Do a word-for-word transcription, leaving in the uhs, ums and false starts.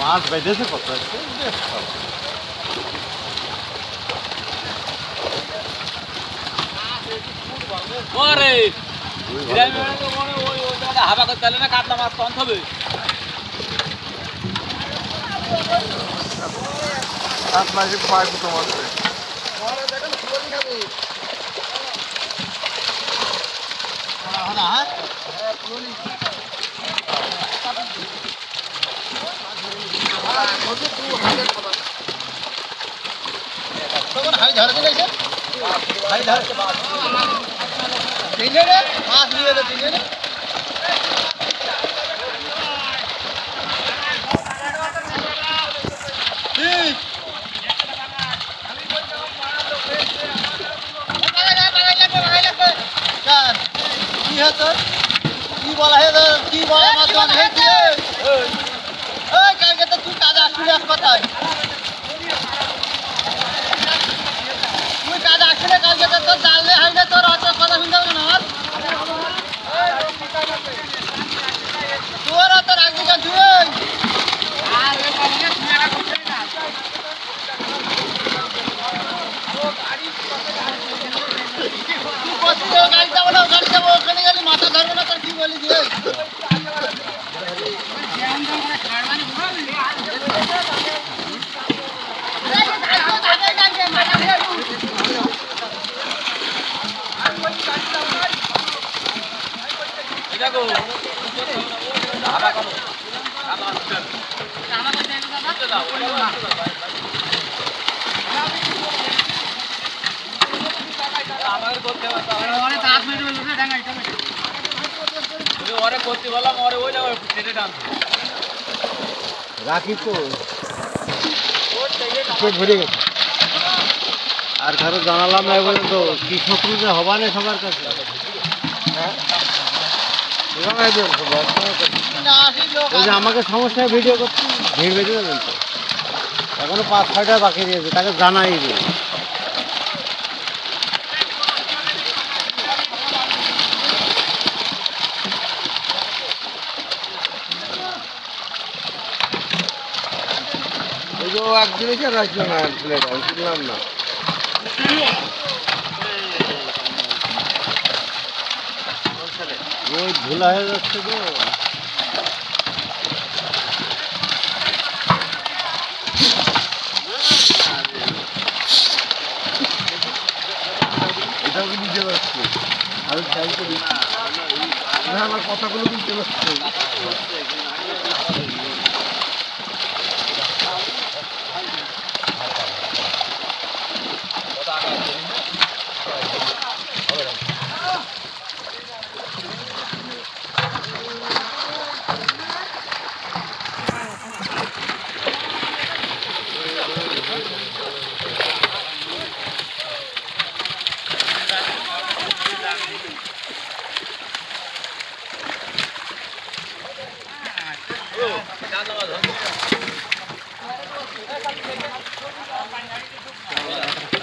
মাছ বেঁধেছে কত আছে হাবা করতে না কাতলা মাছ কম হবে মাঝে পাইব তোমার তখন হাই ধরে দিয়েছে হাই ধরে তিনজনে রে মাছ নিয়ে এলো তিনজনে কি হতো কি বলা হতো কি বলা মাধ্যম হয়েছে ওই কালকে তো তুই কাজ আসবি হাসপাতাল তুই কাজ আসবি না কালকে তো তোর ডাললে হয় না তোর অত কথা শুনতে হবে না আমার তোর অত রাখবি কেন তুই গাড়ি যাবো না গাড়ি যাবো ওখানে গেলে মাথা ধরবো না তোর কি বলি দিয়ে রাখি তো ভরে গেছে আর কারো জানালাম না পর্যন্ত কি শত্রু যে হবা নেই সবার কাছে ওই যে আমাকে সমস্যায় ভিডিও করছি ভিড় বেঁধে যাবেন তো এখনো পাঁচ ছয়টা বাকি দিয়েছে তাকে জানাই দিই একদিন এসে রাখলো না প্লেট আমি শুনলাম না ওই ধুলা হয়ে যাচ্ছে তো এটাও কি বুঝতে পারছি আমি খেয়াল করি না আমার কথাগুলো বুঝতে পারছি Oh,